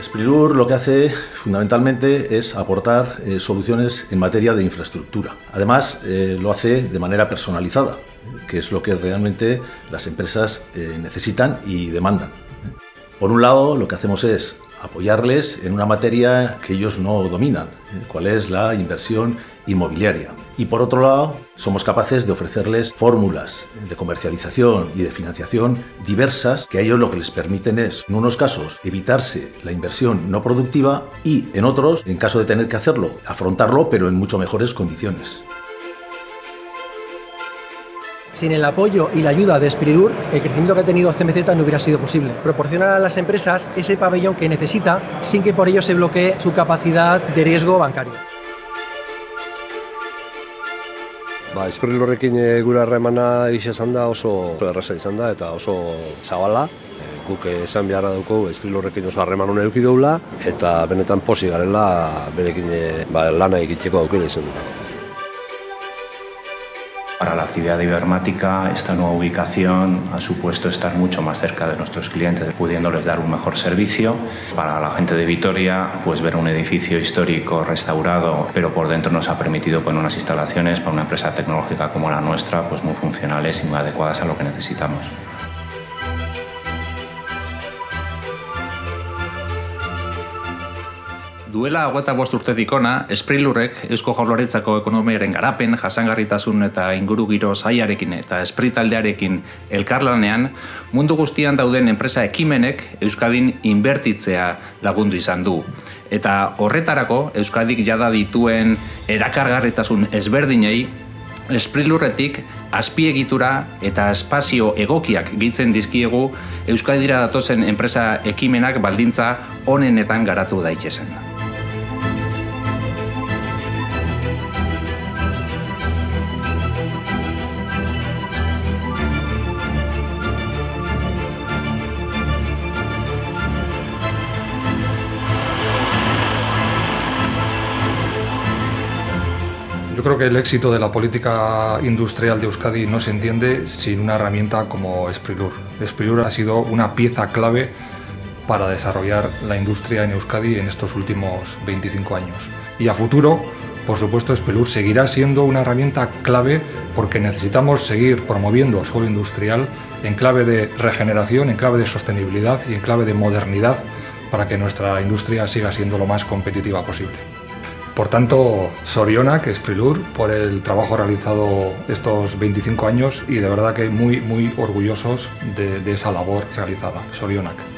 Sprilur lo que hace fundamentalmente es aportar soluciones en materia de infraestructura. Además, lo hace de manera personalizada, que es lo que realmente las empresas necesitan y demandan. Por un lado, lo que hacemos es apoyarles en una materia que ellos no dominan, cuál es la inversión inmobiliaria. Y por otro lado, somos capaces de ofrecerles fórmulas de comercialización y de financiación diversas que a ellos lo que les permiten es, en unos casos, evitarse la inversión no productiva y, en otros, en caso de tener que hacerlo, afrontarlo, pero en mucho mejores condiciones. Sin el apoyo y la ayuda de Sprilur, el crecimiento que ha tenido CMZ no hubiera sido posible. Proporcionar a las empresas ese pabellón que necesita sin que por ello se bloquee su capacidad de riesgo bancario. Sprilurrekin gure harremana izan da oso erraza izan da eta oso zabala. Guk esan beharra daukagu Sprilurrekin oso harreman ona eduki dugula eta benetan pozik garela berekin lana egiteko aukera izan du. Para la actividad de Ibermática, esta nueva ubicación ha supuesto estar mucho más cerca de nuestros clientes, pudiéndoles dar un mejor servicio. Para la gente de Vitoria, pues ver un edificio histórico restaurado, pero por dentro nos ha permitido poner unas instalaciones para una empresa tecnológica como la nuestra, pues muy funcionales y muy adecuadas a lo que necesitamos. Duela 25 urtetik ona, Sprilurrek Eusko Jaurlaritzako ekonomiaren garapen, jasangarritasun eta ingurugiro sailarekin eta Spri taldearekin elkarlanean, mundu guztian dauden enpresa ekimenek Euskadin inbertitzea lagundu izan du. Eta horretarako, Euskadik jada dituen erakargarritasun ezberdinei, Sprilurretik azpiegitura eta espazio egokiak gehitzen dizkiegu Euskadira datozen enpresa ekimenak baldintza onenetan garatu daitezen. Yo creo que el éxito de la política industrial de Euskadi no se entiende sin una herramienta como Sprilur. Sprilur ha sido una pieza clave para desarrollar la industria en Euskadi en estos últimos 25 años. Y a futuro, por supuesto, Sprilur seguirá siendo una herramienta clave porque necesitamos seguir promoviendo suelo industrial en clave de regeneración, en clave de sostenibilidad y en clave de modernidad para que nuestra industria siga siendo lo más competitiva posible. Por tanto, Zorionak, Sprilur, por el trabajo realizado estos 25 años y de verdad que muy orgullosos de esa labor realizada. Zorionak.